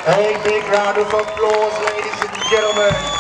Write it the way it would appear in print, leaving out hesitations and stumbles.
A big round of applause, ladies and gentlemen.